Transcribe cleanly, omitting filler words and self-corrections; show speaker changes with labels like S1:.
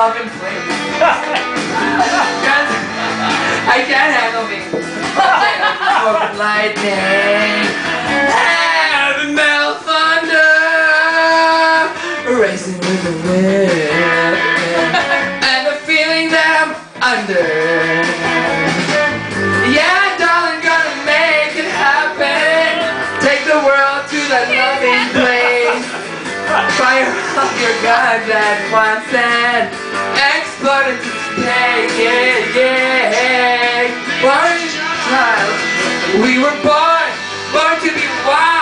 S1: love in flames. I can't handle me. Smoke and lightning and the metal thunder racing with the wind and the feeling that I'm under. Yeah, darling, gonna make it happen. Take the world to that loving place. Fire off your guns at once and explode into space. Yeah, yeah. Orange child, we were born to be wild.